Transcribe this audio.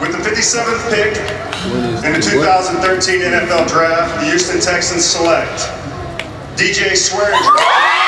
With the 57th pick in the 2013 NFL Draft, the Houston Texans select DJ Swearinger.